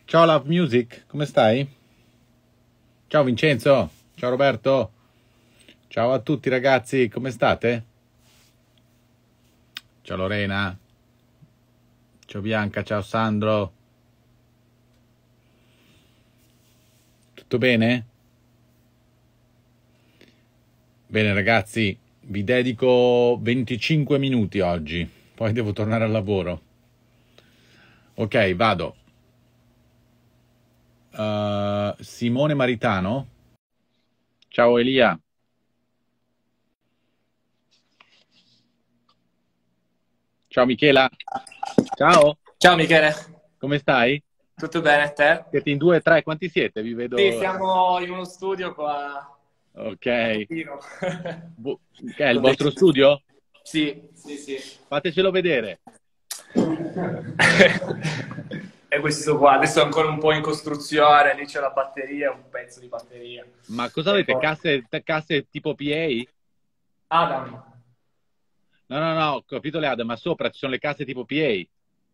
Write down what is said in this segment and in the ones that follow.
Ciao Love Music, come stai? Ciao Vincenzo, ciao Roberto, ciao a tutti ragazzi, come state? Ciao Lorena, ciao Bianca, ciao Sandro, tutto bene? Bene ragazzi, vi dedico 25 minuti oggi, poi devo tornare al lavoro. Ok, vado. Simone Maritano, ciao Elia. Ciao Michela. Ciao, Ciao Michele, come stai? tutto bene te? Siete in due, tre, quanti siete? Vi Sì, vedo. siamo in uno studio qua Ok. a Torino. Che è il Con dei- vostro studio? Sì, sì, sì. Fatecelo vedere. E questo qua, adesso è ancora un po' in costruzione, lì c'è la batteria, un pezzo di batteria. Ma cosa E avete? poi... Casse tipo PA? Adam. No, no, no, ho capito le Adam, ma sopra ci sono le casse tipo PA.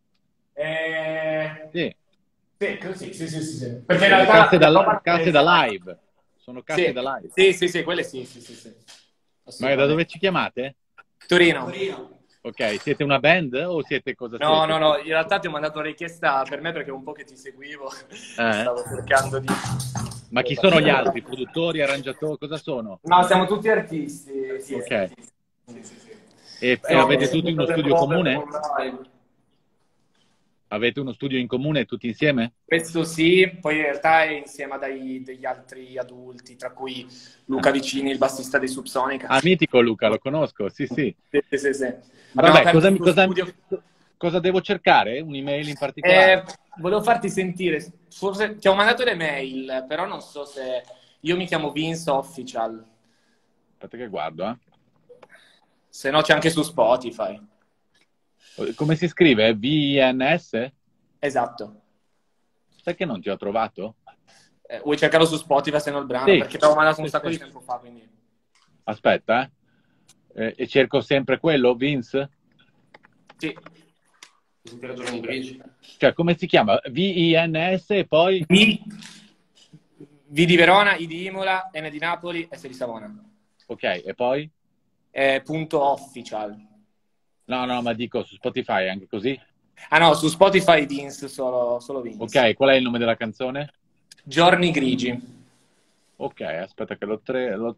Eh... Sì, Sì, sì, sì, sì, sì, sì. Perché in delle realtà la roba non casse è da fatta. live. Sono casse Sì, da live. sì, sì, sì, quelle sì, sì, sì, sì. Ma da dove Assolutamente. ci chiamate? Torino. Ok, siete una band o siete cosa No, siete? no, no, in realtà ti ho mandato una richiesta per me perché è un po' che ti seguivo e Eh? stavo cercando di... Ma chi sono gli altri? Produttori, arrangiatori, cosa sono? No, siamo tutti artisti, sì, Ok. artisti. Sì, sì, sì. E Stiamo avete tutti facendo uno delle studio prove per comune? un live. Avete uno studio in comune tutti insieme? Questo sì, poi in realtà è insieme a degli altri adulti, tra cui Ah. Luca Vicini, il bassista di Subsonica. Ah, mitico Luca, lo conosco, sì, sì. Sì, sì, sì, sì. Abbiamo Vabbè, aperto questo studio. cosa devo cercare? Un'email in particolare? Volevo farti sentire, forse ti ho mandato le mail, però non so se... Io mi chiamo Vince Official, Aspetta che guardo, eh. se no c'è anche su Spotify. Come si scrive? VINS? Esatto. Sai che non ti ho trovato? Vuoi cercarlo su Spotify se no il brano? Sì, Perché te l'avevo mandato un sì, sacco sì. di tempo fa, quindi... Aspetta, eh. E cerco sempre quello, Vince? Sì. Sentire Johnny Bridge. Cioè, come si chiama? VINS e poi... V di Verona, I di Imola, N di Napoli, S di Savona. Ok, e poi? Punto official. No, no, ma dico su Spotify anche così. Ah no, su Spotify Vince, solo Vince. Ok, qual è il nome della canzone? Giorni grigi. Ok, aspetta che lo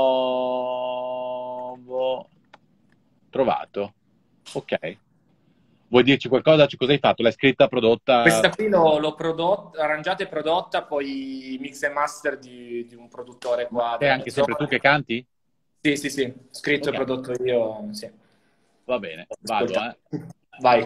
trovo. Trovato. Ok. Vuoi dirci qualcosa? Cosa hai fatto? L'hai scritta, prodotta? Questa qui l'ho prodotta, arrangiata e prodotta, poi mix e master di un produttore Ma qua sei della anche sempre tu zona. che canti? Sì, sì, sì, scritto e Ok, prodotto io, sì. va bene, vado, Ascolta. eh. Vai.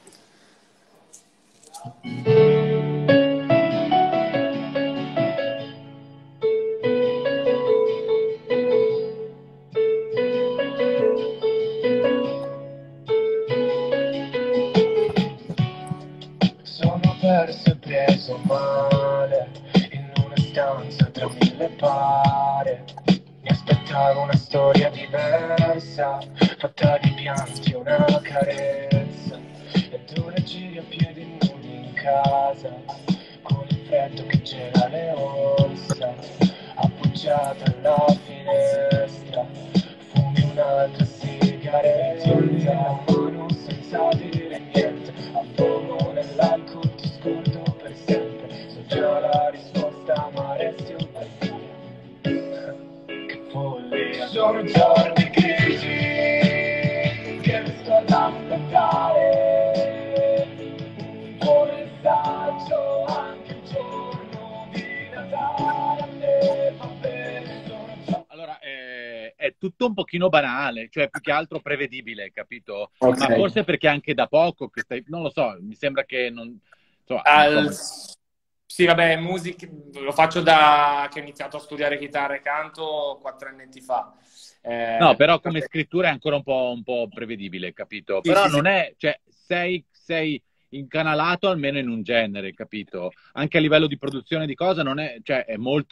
Sono perso e preso male in una stanza tra mille pare. Mi aspettavo una storia diversa, fatta di pianti e una carezza. E tu giri a piedi nudi in casa, con il freddo che gela le ossa, appoggiata alla finestra. Fumi un'altra sigaretta, mano senza dire niente, affogo nell'alcol, ti scordo per sempre. So già la risposta, ma resti un bel via. Che follia, sono giorni grigi che mi sto ad aspettare. Un buon messaggio anche un giorno di Natale, a te va bene, sono già... Allora, è tutto un pochino banale, cioè più che altro prevedibile, capito? Ok. Ma forse perché anche da poco che stai... Non lo so, mi sembra che non... Insomma, non so... Al- Sì, vabbè, musica lo faccio da che ho iniziato a studiare chitarra e canto 4 anni fa. No, però come Vabbè. scrittura è ancora un po' prevedibile, capito? Sì, Però sì, sì. non è... Cioè, sei incanalato almeno in un genere, capito? Anche a livello di produzione di cosa non è... Cioè, è molto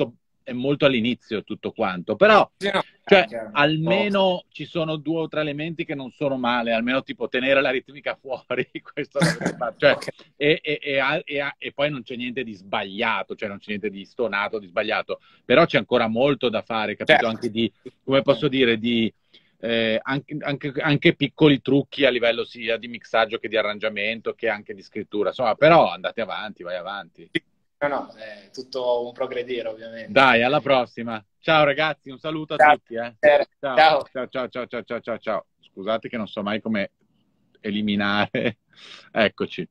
è molto all'inizio tutto quanto, però Sì, no, cioè, chiaro. almeno ci sono 2 o 3 elementi che non sono male, almeno tipo tenere la ritmica fuori, questo l'avrei fatto. Cioè, Ok. e poi non c'è niente di sbagliato, cioè non c'è niente di stonato, di sbagliato, però c'è ancora molto da fare, capito? Certo. Anche di, come posso dire, di anche piccoli trucchi a livello sia di mixaggio che di arrangiamento, che anche di scrittura, insomma, però andate avanti, vai avanti. No, no, è tutto un progredire, ovviamente. Dai, alla prossima. Ciao ragazzi, un saluto a Ciao. tutti. Ciao. Ciao. Ciao, ciao, ciao, ciao, ciao, ciao, ciao. Scusate che non so mai come eliminare. Eccoci.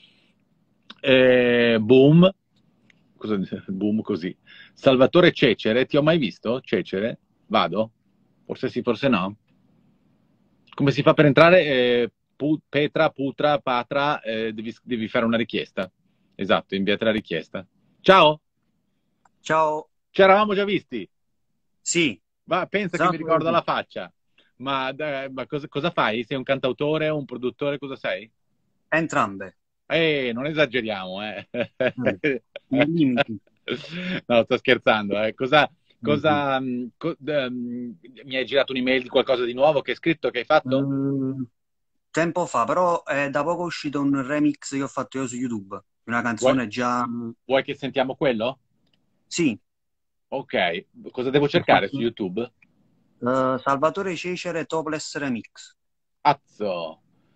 Boom. Cosa dice? Boom così. Salvatore Cecere, ti ho mai visto? Cecere? Vado? Forse sì, forse no. Come si fa per entrare? Petra, Putra, Patra, devi fare una richiesta. Esatto, inviate la richiesta. Ciao, Ciao, ci eravamo già visti. sì, Ma pensa che mi esatto, ricordo la faccia. Ma cosa fai? Sei un cantautore o un produttore? Cosa sei? entrambe, Non esageriamo, eh. nei limiti. No, sto scherzando, eh. Cosa, Mhm. cosa, mi hai girato un'email di qualcosa di nuovo che hai scritto, che hai fatto? Tempo fa, però è da poco uscito un remix che ho fatto io su YouTube, una Vuoi, canzone già... vuoi che sentiamo quello? Sì, Ok, cosa devo ho cercare su fatto YouTube? Salvatore Cecere Topless Remix. Azzo!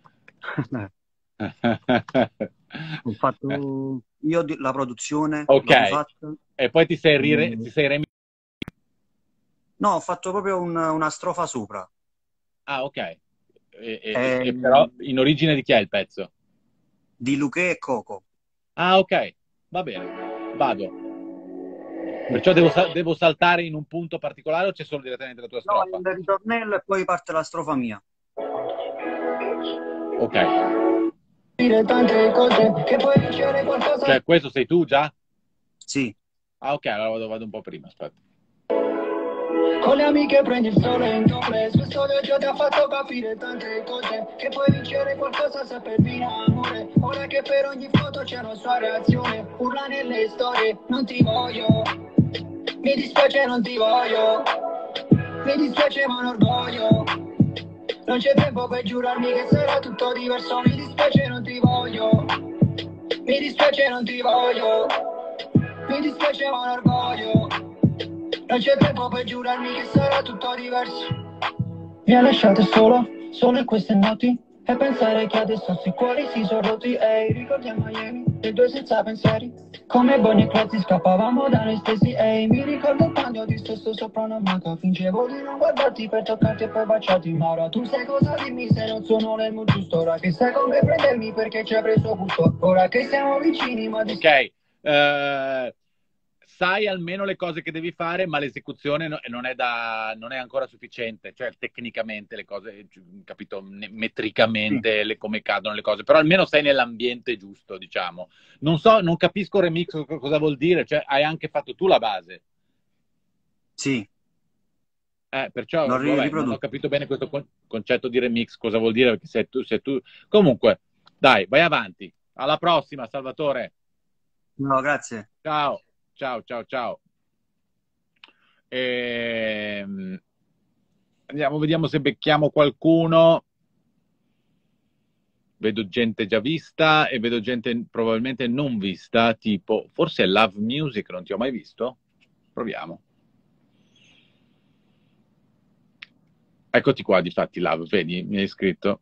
Ho fatto io la produzione, Ok, l'ho rifatta. e poi ti sei, Eh, ti sei remix. No, ho fatto proprio una strofa sopra. Ah, ok. È Però in origine di chi è il pezzo? di Luché e Coco. Ah, ok, va bene, vado. Perciò devo saltare in un punto particolare o c'è solo direttamente la tua No, strofa? il ritornello e poi parte la strofa mia. Ok, Dire tante cose che puoi vincere qualcosa. cioè questo sei tu già? Sì, Ah, ok, allora vado un po' prima, aspetta. Con le amiche prendi il sole in topless. Questo viaggio ti ha fatto capire tante cose che puoi vincere qualcosa se perdi in amore. Ora che per ogni foto c'è una sua reazione. Urla nelle storie, non ti voglio. Mi dispiace, non ti voglio. Mi dispiace ma non voglio. Non c'è tempo per giurarmi che sarà tutto diverso. Mi dispiace, non ti voglio. Mi dispiace, non ti voglio. Mi dispiace ma non voglio. Non c'è tempo per giurarmi che sarà tutto diverso. Mi ha lasciato solo in queste notti. E pensare che adesso sui cuori si sono rotti. Ehi, ricordi a Miami, noi due senza pensieri. Come Bonnie e Clyde scappavamo da noi stessi. Ehi, mi ricordo quando di stesso sopra una maca. Fingevo di non guardarti per toccarti e poi baciarti. Ma ora tu sai cosa dimmi se non sono nel mood giusto. Ora che sai come prendermi perché ci hai preso gusto. Ora che siamo vicini ma Ok, sai almeno le cose che devi fare, ma l'esecuzione non è ancora sufficiente, cioè tecnicamente le cose, capito, sì. metricamente come cadono le cose, però almeno sei nell'ambiente giusto, diciamo. Non so, non capisco remix cosa vuol dire, cioè hai anche fatto tu la base. Sì, Perciò, l'ho vabbè, non ho riprodotto. capito bene questo concetto di remix, cosa vuol dire, perché se tu... Comunque, dai, vai avanti. Alla prossima, Salvatore. No, grazie. Ciao, ciao, ciao, ciao. Andiamo, vediamo se becchiamo qualcuno. Vedo gente già vista e vedo gente probabilmente non vista, tipo, forse è Love Music, non ti ho mai visto? Proviamo. Eccoti qua, difatti, Love, vedi, mi hai scritto.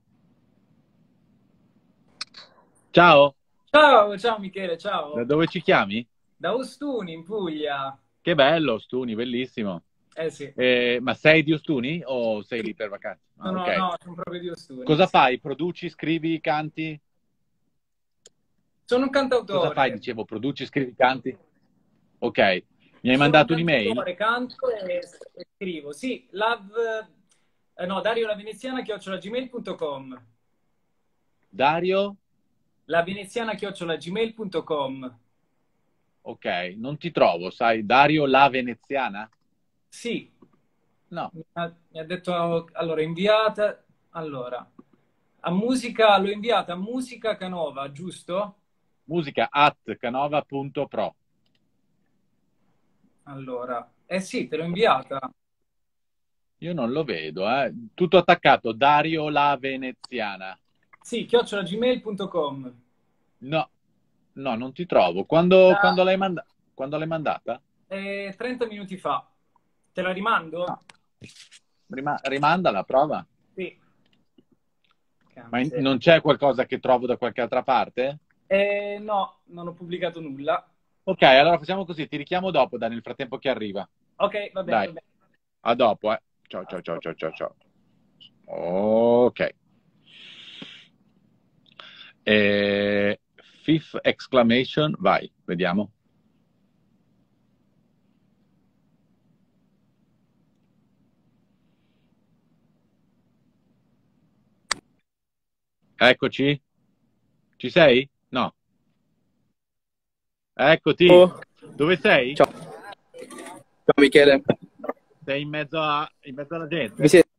Ciao, Ciao, ciao Michele, da ciao. dove ci chiami? Da Ostuni, in Puglia. Che bello, Ostuni, bellissimo. Eh sì. Ma sei di Ostuni o sei Sì. lì per vacanze? No, Ah, no, ok. no, sono proprio di Ostuni. Cosa Sì. fai? Produci, scrivi, canti? Sono un Cosa fai? cantautore. Dicevo, produci, scrivi, canti? Ok. Mi hai Sono un mandato un'email? cantautore, canto e scrivo. Sì, no, Dario la Veneziana @gmail.com. Dario? La Veneziana @gmail.com. Ok, non ti trovo, sai, Dario la Veneziana? Sì, No, mi ha detto, allora, inviata, allora, l'ho inviata a Musica Canova, giusto? musica@canova.pro. Allora, eh sì, te l'ho inviata. Io non lo vedo, eh. Tutto attaccato, Dario la Veneziana. Sì, @gmail.com. No, no, non ti trovo. Quando, Da quando l'hai mandata? 30 minuti fa. Te la rimando? No. Rimanda la prova. Sì. Ma Cante. non c'è qualcosa che trovo da qualche altra parte? No, non ho pubblicato nulla. Ok, allora facciamo così, ti richiamo dopo, nel frattempo che arriva. Ok, va bene, Dai, va bene. a dopo, eh. Ciao, ciao, ciao, ciao, ciao, ciao. Ok. Fifth exclamation, vai, vediamo. Eccoci? Ci sei? No. Eccoti. Oh, Dove sei? ciao. Ciao Michele. Sei in mezzo alla gente?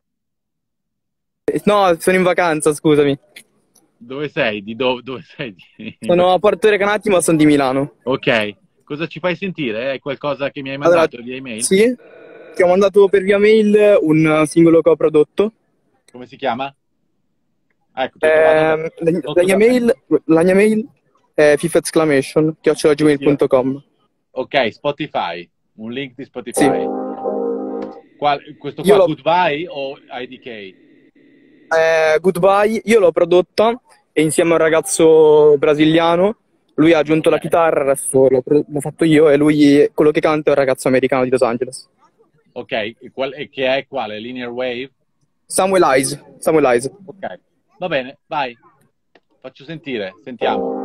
No, sono in vacanza, scusami. Dove sei? Dove sei? Sono a Porto Recanati, ma sono di Milano. Ok. Cosa ci fai sentire? È qualcosa che mi hai Allora, mandato via email? sì, ti ho mandato per via mail un singolo che ho prodotto. Come si chiama? Ecco, ti ho trovato La mia mail è fifth exclamation @gmail.com. Ok, Spotify. Un link di Spotify. Sì. Questo qua, Goodbye o IDK? Goodbye, io l'ho prodotta e insieme a un ragazzo brasiliano, lui ha aggiunto la chitarra, adesso l'ho fatto io e lui, quello che canta è un ragazzo americano di Los Angeles. Ok, e che è quale? Linear Wave? Samuel Eyes. Ok, va bene, vai. Faccio sentire, sentiamo.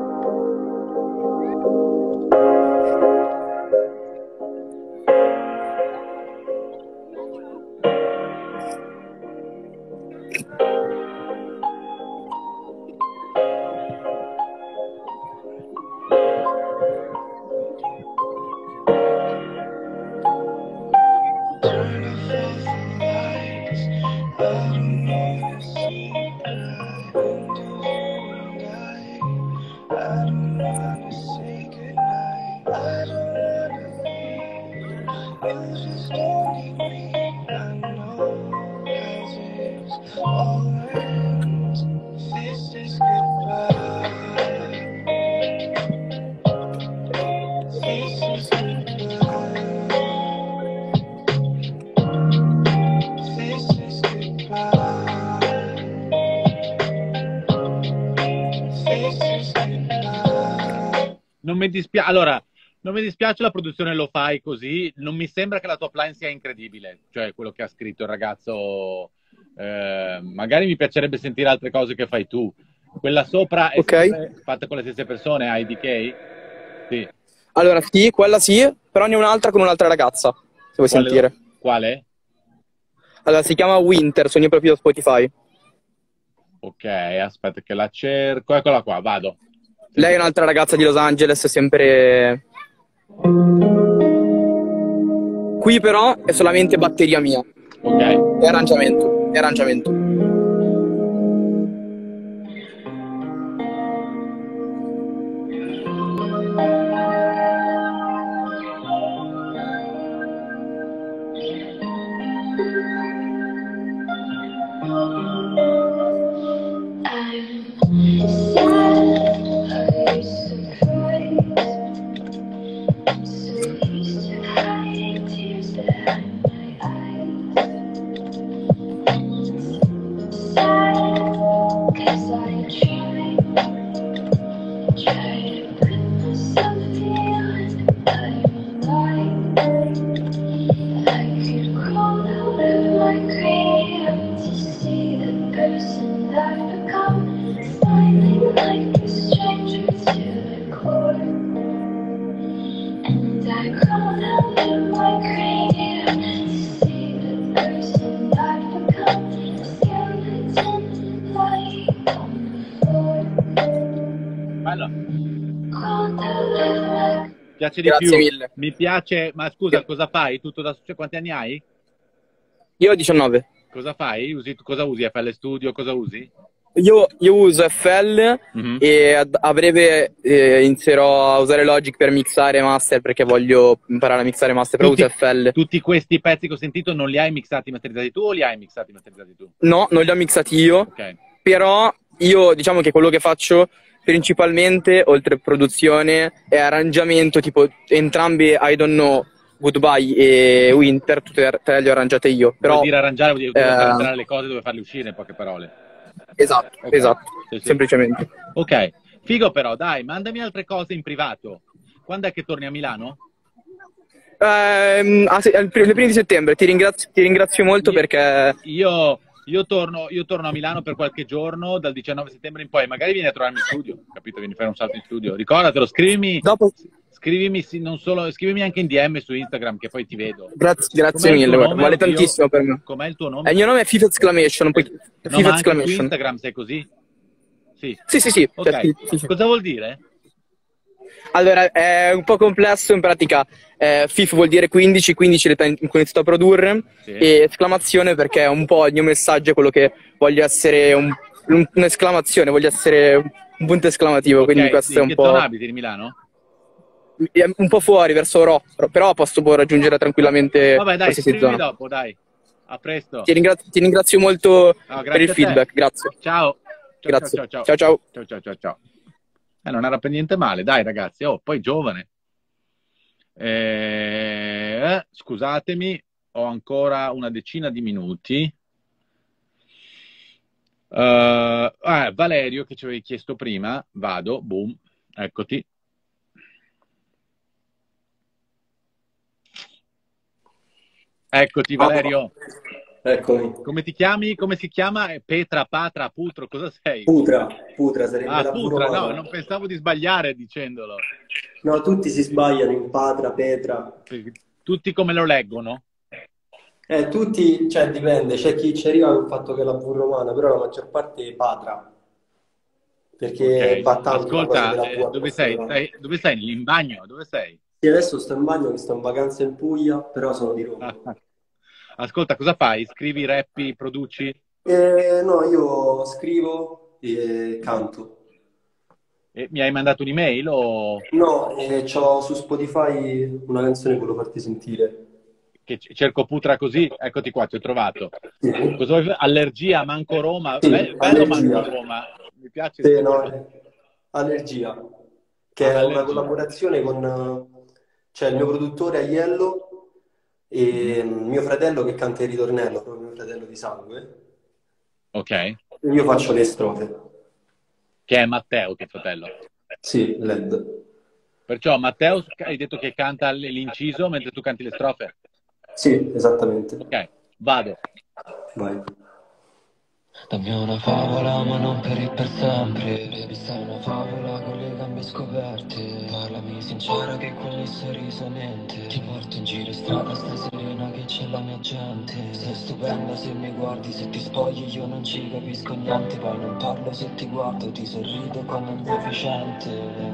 Allora, non mi dispiace la produzione lo fai così, non mi sembra che la top line sia incredibile, cioè quello che ha scritto il ragazzo, magari mi piacerebbe sentire altre cose che fai tu. Quella sopra è sempre fatta con le stesse persone, IDK? Sì. Allora, sì, quella sì, però ne ho un'altra con un'altra ragazza, se vuoi sentire. Quale? Allora, si chiama Winter, sul mio profilo Spotify. Ok, aspetta che la cerco, eccola qua, vado. Lei è un'altra ragazza di Los Angeles, sempre... Qui però è solamente batteria mia. Ok. E arrangiamento. Piace di Grazie più. mille. Mi piace, ma scusa, cosa fai? Tutto da cioè, quanti anni hai? Io ho 19. Cosa fai? Cosa usi? FL Studio? Cosa usi? Io uso FL e a breve inizierò a usare Logic per mixare master, perché voglio imparare a mixare master, però uso FL. Tutti questi pezzi che ho sentito non li hai mixati e masterizzati tu o li hai mixati e masterizzati tu? No, non li ho mixati io, Ok. però io diciamo che quello che faccio principalmente, oltre a produzione, è arrangiamento, tipo entrambi I Don't Know, Goodbye e Winter, tutte e tre le ho arrangiate io. Però, vuol dire arrangiare, vuol dire far entrare le cose dove farle uscire, in poche parole. Esatto, Okay. esatto, Sì. semplicemente. Ok, figo però, dai, mandami altre cose in privato. Quando è che torni a Milano? Le prime di settembre, ti ringrazio molto perché... Io torno a Milano per qualche giorno, dal 19 settembre in poi, magari vieni a trovarmi in studio, capito? Vieni a fare un salto in studio. Ricordatelo, scrivimi anche in DM su Instagram, che poi ti vedo. Grazie mille, vale tantissimo per me. Com'è il tuo nome? Il mio nome è FIFA Exclamation. No, ma anche su Instagram sei così? Sì. Sì. Okay. Sì. Cosa vuol dire? Allora, è un po' complesso in pratica. FIF vuol dire 15 l'età in cui ho iniziato a produrre, sì. E esclamazione perché è un po' il mio messaggio, quello che voglio essere un'esclamazione, voglio essere un punto esclamativo, okay, quindi questo è un po'... Che zona abiti di Milano? Un po' fuori, verso Rho, però posso raggiungere tranquillamente. Vabbè, dai, scrivimi dopo, dai. A presto. Ti ringrazio molto per il feedback, grazie. Ciao. Grazie. Ciao. Non era per niente male, dai ragazzi, poi giovane. Scusatemi, ho ancora una decina di minuti. Valerio, che ci avevi chiesto prima, vado, boom, eccoti. Eccoti Valerio. Eccomi. Come ti chiami? Come si chiama? Petra, Patra, Putro, cosa sei? Putra sarebbe la Putra, no, non pensavo di sbagliare dicendolo. No, tutti si sbagliano in Patra, Petra. Tutti come lo leggono? Tutti, cioè dipende, c'è chi ci arriva con il fatto che è la V romana, però la maggior parte è Patra. Perché va tanto. Ascolta, dove sei? Dove sei? In bagno? Dove sei? Sì, adesso sto in bagno, che sto in vacanza in Puglia, però sono di Roma. Ascolta, cosa fai? Scrivi, rappi, produci? No, io scrivo e canto. Mi hai mandato un'email o... No, c'ho su Spotify una canzone che volevo farti sentire. Che cerco Putra così? Eccoti qua, ti ho trovato. Sì. Cosa vuoi fare? Allergia, manco Roma? Sì, bello manco Roma. Mi piace. Sì, no, Allergia, che è una collaborazione con... C'è il mio produttore Aiello e mio fratello che canta il ritornello, proprio mio fratello di sangue. Ok. Io faccio le strofe. Che è Matteo, tuo fratello? Sì, Led. Perciò Matteo hai detto che canta l'inciso mentre tu canti le strofe? Sì, esattamente. Ok, vado. Vai. Dammi una favola ma non per sempre. Baby sei una favola con le gambe scoperte. Parlami sincera che quelli sei risalente. Ti porto in giro strada stai serena che c'è la mia gente. Sei stupenda se mi guardi, se ti spogli io non ci capisco niente. Poi non parlo se ti guardo, ti sorrido come un deficiente.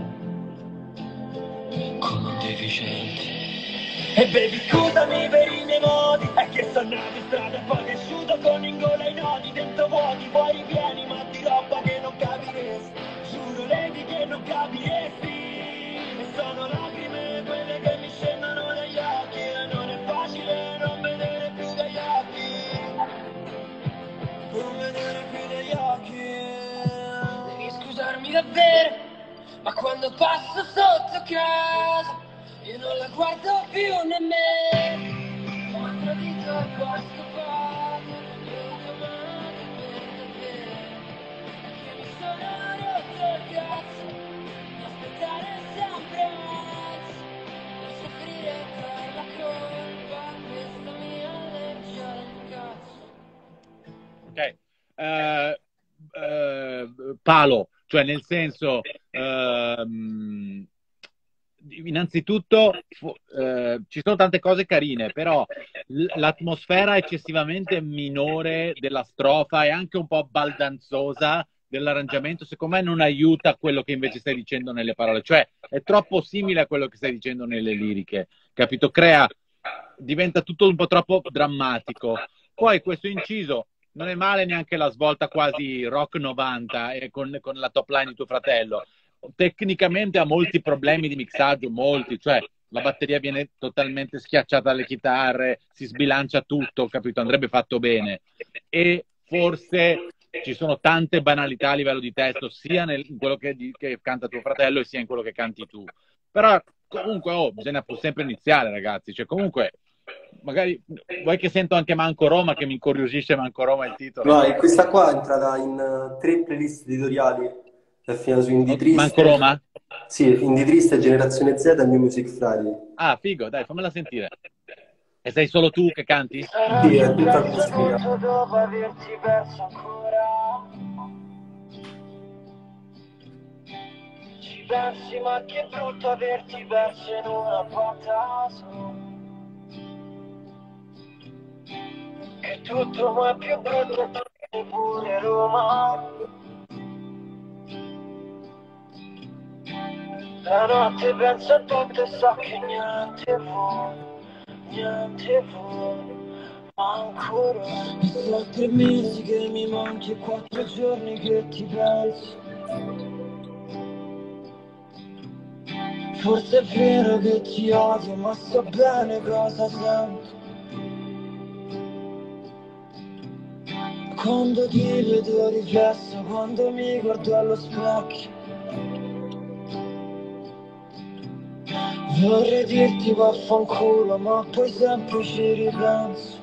Come un deficiente. E baby scusami per i miei modi, è che sono nato in strada e poi cresciuto con in gola i nodi, dentro vuoti, fuori pieni, ma di roba che non capiresti, giuro Lady che non capiresti, e sono lacrime quelle che mi scendono dagli occhi, e non è facile non vedere più dagli occhi, non vedere più dagli occhi, devi scusarmi davvero, ma quando passo sotto casa io non la guardo più nemmeno. Ho tradito e poi scopato. Io domani per davvero. Perché mi sono rotto il cazzo. Non aspettare sempre mazzo. Per soffrire per la colpa. Questa mia allergia del cazzo. Ok. Palo, cioè nel senso... innanzitutto ci sono tante cose carine, però l'atmosfera eccessivamente minore della strofa e anche un po' baldanzosa dell'arrangiamento secondo me non aiuta quello che invece stai dicendo nelle parole, cioè è troppo simile a quello che stai dicendo nelle liriche, capito? Diventa tutto un po' troppo drammatico. Poi questo inciso non è male neanche la svolta quasi rock 90 con la top line di tuo fratello. Tecnicamente ha molti problemi di mixaggio, molti, cioè la batteria viene totalmente schiacciata dalle chitarre, si sbilancia tutto, capito? Andrebbe fatto bene. E forse ci sono tante banalità a livello di testo, sia in quello che canta tuo fratello e sia in quello che canti tu. Però comunque bisogna sempre iniziare, ragazzi. Cioè, comunque, magari vuoi che sento anche Manco Roma, che mi incuriosisce Manco Roma il titolo. No, e questa qua è entrata in 3 playlist editoriali. È finita su Indie Triste. Manco Roma? Sì, Indie Triste, Generazione Z e New Music Friday. Ah, figo, dai, fammela sentire. E sei solo tu che canti? Sì, è tutta acustica. Dopo averti perso ancora. Ci pensi, ma che brutto averti perso in una botta sola. Che tutto ma è più brutto che pure Roma. La notte penso a tutto e so che niente vuole, ma ancora. Sono 3 mesi che mi manchi e 4 giorni che ti penso. Forse è vero che ti odio, ma so bene cosa sento. Quando ti vedo riflesso, quando mi guardo allo specchio, vorrei dirti vaffanculo, ma poi sempre ci ripenso.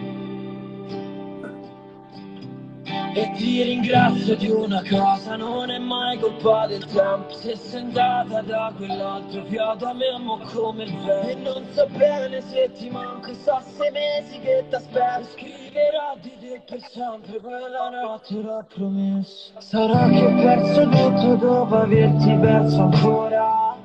E ti ringrazio di una cosa, non è mai colpa del tempo. Se sei andata da quell'altro fiato a me mo come il vento. E non so bene se ti manco, so 6 mesi che t'aspetto. Scriverò di te per sempre, quella notte l'ho promesso. Sarà che ho perso tutto dopo averti perso ancora.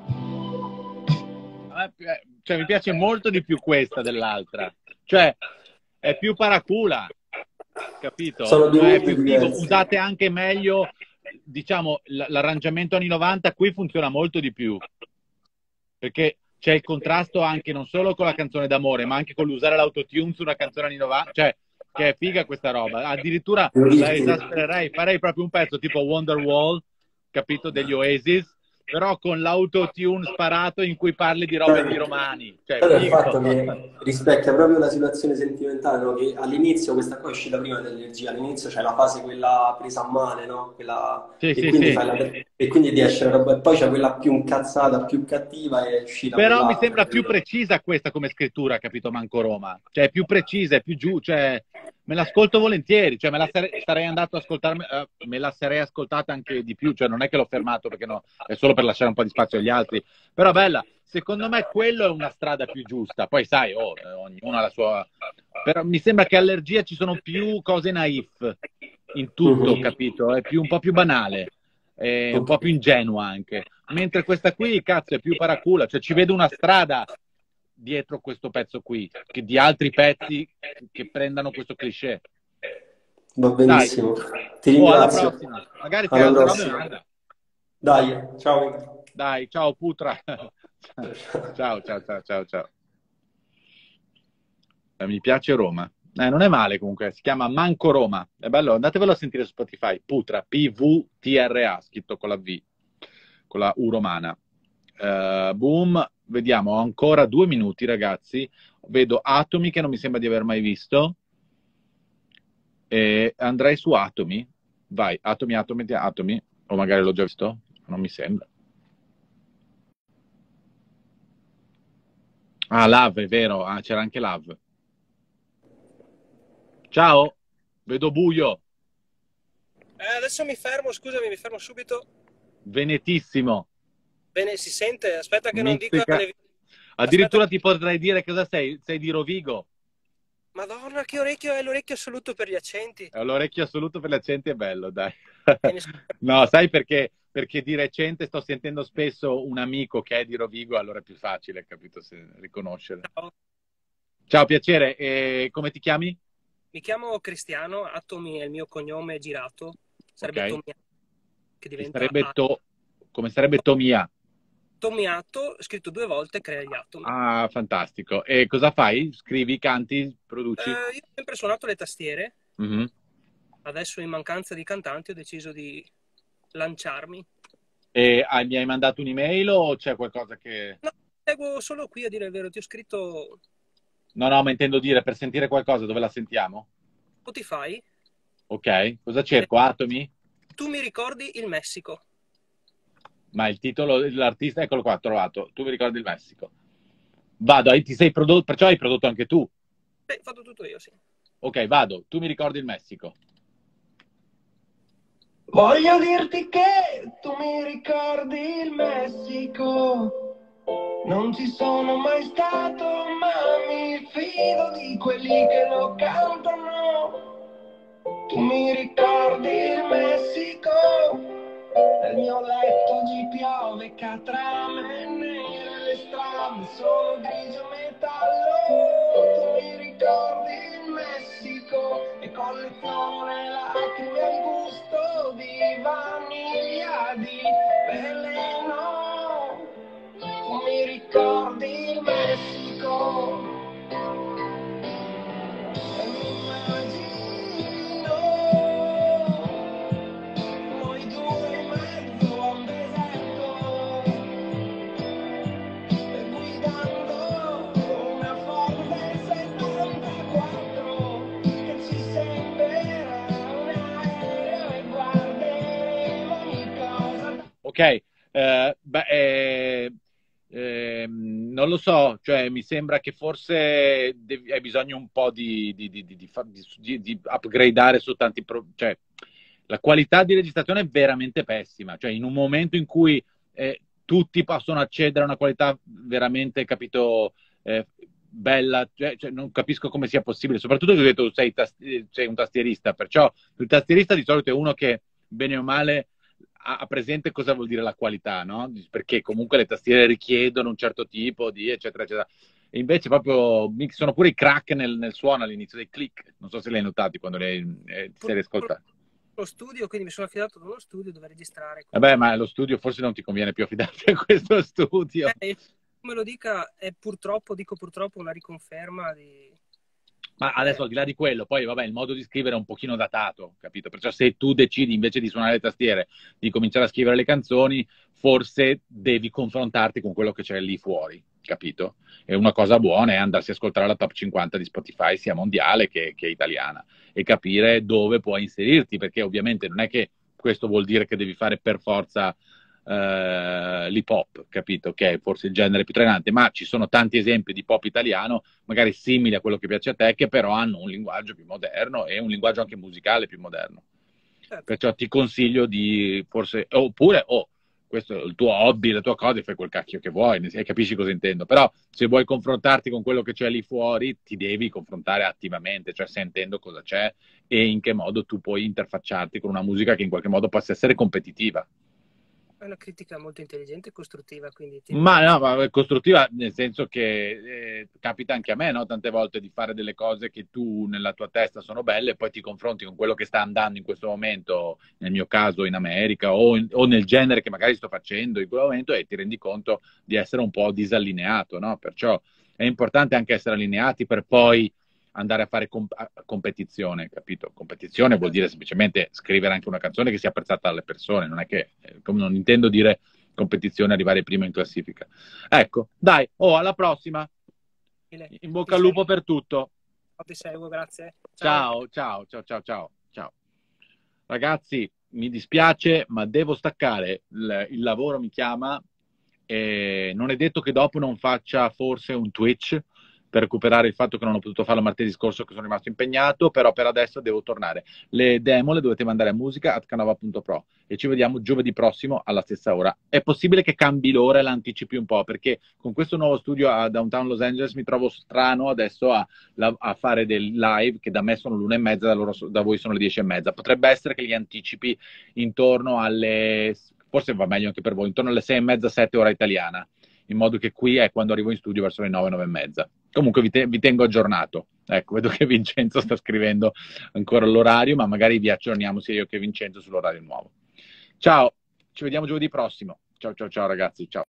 Cioè, mi piace molto di più questa dell'altra. Cioè, è più paracula, capito? Sono due È più mondi figo. diversi. Usate anche meglio, diciamo, l'arrangiamento anni 90 qui funziona molto di più. Perché c'è il contrasto anche non solo con la canzone d'amore, ma anche con l'usare l'autotune su una canzone anni 90. Cioè, che è figa questa roba. Addirittura la esaspererei, farei proprio un pezzo tipo Wonderwall, capito, degli Oasis, però con l'autotune sparato in cui parli di robe di romani. Cioè, Però il figo. fatto che rispecchia proprio la situazione sentimentale, no? Che all'inizio, questa qua è uscita prima dell'energia, all'inizio c'è la fase quella presa a male, no? Quella... Sì, e, sì, quindi sì. e quindi ti esce la roba, e poi c'è quella più incazzata, più cattiva e è uscita Però mi quell'altra. sembra più precisa questa come scrittura, capito, Manco Roma? Cioè, è più precisa, è più giù, cioè, me l'ascolto volentieri, cioè, sarei andato ad ascoltarmi, me la sarei ascoltata anche di più, cioè, non è che l'ho fermato perché no, è solo per lasciare un po' di spazio agli altri, però bella, secondo me quello è una strada più giusta, poi sai, ognuno ha la sua... Però mi sembra che Allergia ci sono più cose naif in tutto, capito? È un po' più banale, è un po' più ingenua anche. Mentre questa qui, cazzo, è più paracula, cioè ci vedo una strada dietro questo pezzo qui, che di altri pezzi che prendano questo cliché. Va benissimo. Ti Alla ringrazio. prossima. Magari fai Alla altre robe, prossima. guarda. Dai, ciao. Dai, ciao Putra. Ciao. Mi piace Roma. Non è male comunque, si chiama Manco Roma. È bello, andatevelo a sentire su Spotify. Putra, P-V-T-R-A, scritto con la V, con la U romana. Boom, vediamo, ho ancora 2 minuti, ragazzi. Vedo Atomi, che non mi sembra di aver mai visto. E andrei su Atomi. Vai, Atomi. O magari l'ho già visto? Non mi sembra. Ah, Love, è vero. Ah, c'era anche Love. Ciao, vedo buio. Adesso mi fermo, scusami, mi fermo subito. Venetissimo. Bene, si sente? Aspetta che non Mistica. dica... Addirittura ti potrei dire cosa sei. Sei di Rovigo. Madonna, che orecchio è l'orecchio assoluto per gli accenti. L'orecchio assoluto per gli accenti è bello, dai. No, sai perché? Perché di recente sto sentendo spesso un amico che è di Rovigo, allora è più facile, capito, se riconoscere. Ciao, piacere. E come ti chiami? Mi chiamo Cristiano, Atomi è il mio cognome girato. Sarebbe Tomia, che diventa... Come sarebbe Tomia? Tomiato, scritto 2 volte, crea gli atomi. Ah, fantastico. E cosa fai? Scrivi, canti, produci? Io ho sempre suonato le tastiere. Adesso in mancanza di cantanti ho deciso di lanciarmi. E mi hai mandato un'email o c'è qualcosa che... No, seguo solo qui a dire il vero, ti ho scritto No, no, ma intendo dire, per sentire qualcosa, dove la sentiamo? Spotify. Ok, cosa cerco? Atomi? Tu mi ricordi il Messico. Ma il titolo dell'artista, eccolo qua, trovato. Tu mi ricordi il Messico. Vado, ti sei prodotto, perciò hai prodotto anche tu. Beh, ho fatto tutto io, sì. Ok, vado, tu mi ricordi il Messico. Voglio dirti che tu mi ricordi il Messico. Non ci sono mai stato, ma mi fido di quelli che lo cantano. Tu mi ricordi il Messico. Nel mio letto oggi piove catrame, nere le strade sono grigio metallo. Tu mi ricordi il Messico e colleziono le lacrime al gusto di vaniglia, di veleno. Tu mi ricordi il Messico e mi immagino noi due in mezzo a un deserto e guidando una Ford 74 che ci sembrerà un aereo e guarderemo ogni cosa. Ok, non lo so, cioè mi sembra che forse hai bisogno un po' di upgradeare su tanti cioè la qualità di registrazione è veramente pessima, cioè in un momento in cui tutti possono accedere a una qualità veramente, capito, bella, cioè, non capisco come sia possibile, soprattutto che ho detto sei un tastierista, perciò il tastierista di solito è uno che bene o male ha presente cosa vuol dire la qualità, no? Perché comunque le tastiere richiedono un certo tipo di eccetera, eccetera. E invece proprio sono pure i crack nel suono all'inizio dei click. Non so se li hai notati quando ti sei ascoltati. Lo studio, quindi mi sono affidato ad uno studio dove registrare. Vabbè, ma lo studio forse non ti conviene più affidarti a questo studio. Come lo dica, è purtroppo, dico purtroppo, una riconferma di... Ma adesso al di là di quello, poi vabbè, il modo di scrivere è un pochino datato, capito? Perciò se tu decidi invece di suonare le tastiere, di cominciare a scrivere le canzoni, forse devi confrontarti con quello che c'è lì fuori, capito? E una cosa buona è andarsi a ascoltare la top 50 di Spotify, sia mondiale che italiana, e capire dove puoi inserirti, perché ovviamente non è che questo vuol dire che devi fare per forza l'hip hop, capito? Che è forse il genere più trainante, ma ci sono tanti esempi di pop italiano, magari simili a quello che piace a te, che però hanno un linguaggio più moderno e un linguaggio anche musicale più moderno. Perciò ti consiglio di forse, oppure, questo è il tuo hobby, la tua cosa, e fai quel cacchio che vuoi, capisci cosa intendo, però se vuoi confrontarti con quello che c'è lì fuori, ti devi confrontare attivamente, cioè sentendo cosa c'è e in che modo tu puoi interfacciarti con una musica che in qualche modo possa essere competitiva. È una critica molto intelligente e costruttiva, quindi... Ma costruttiva nel senso che capita anche a me, no? Tante volte di fare delle cose che tu nella tua testa sono belle e poi ti confronti con quello che sta andando in questo momento, nel mio caso in America o nel genere che magari sto facendo in quel momento, e ti rendi conto di essere un po' disallineato, no? Perciò è importante anche essere allineati per poi andare a fare competizione, capito? Competizione vuol dire semplicemente scrivere anche una canzone che sia apprezzata dalle persone, non è che, non intendo dire competizione arrivare prima in classifica. Ecco, dai, alla prossima. In bocca al lupo per tutto. Ti seguo, grazie. Ciao. Ragazzi, mi dispiace, ma devo staccare, il lavoro mi chiama, e non è detto che dopo non faccia forse un Twitch, per recuperare il fatto che non ho potuto farlo martedì scorso, che sono rimasto impegnato, però per adesso devo tornare. Le demo le dovete mandare a musica@canova.pro e ci vediamo giovedì prossimo alla stessa ora. È possibile che cambi l'ora e l'anticipi un po', perché con questo nuovo studio a Downtown Los Angeles mi trovo strano adesso a fare del live che da me sono l'1:30, da voi sono le 10:30. Potrebbe essere che li anticipi intorno alle, forse va meglio anche per voi, intorno alle 6:30, 7 ora italiana, in modo che qui è quando arrivo in studio verso le 9, 9:30. Comunque vi tengo aggiornato. Ecco, vedo che Vincenzo sta scrivendo ancora l'orario, ma magari vi aggiorniamo sia io che Vincenzo sull'orario nuovo. Ciao, ci vediamo giovedì prossimo. Ciao ragazzi, ciao.